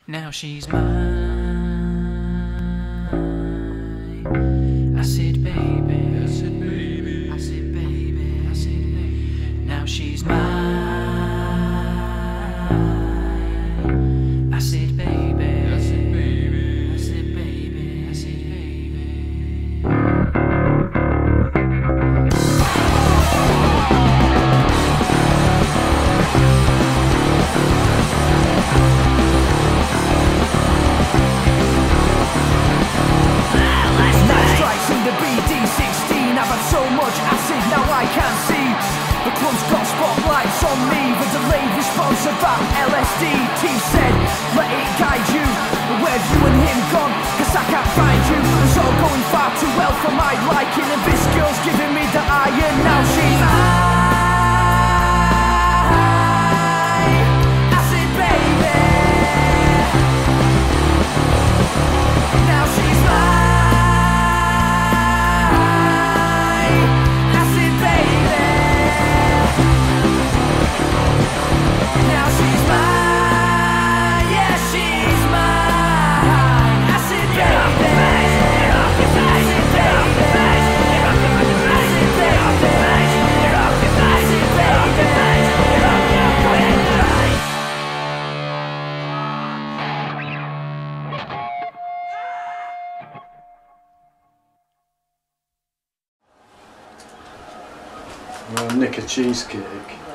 Now she's mine. I said, baby. I said, baby. I said, baby. I said, baby. Now she's mine. I said, baby. I said, baby. I said, baby. I said, baby. So much acid, now I can't see. The club's got spotlights on me. The delayed response of that LSD. T said, let it guide you. But where've you and him gone? Cause I can't find you. It's all going far too well for my liking. And this girl's giving me the iron. Now she's mine. I said, baby. Now she's mine. Nick a cheesecake.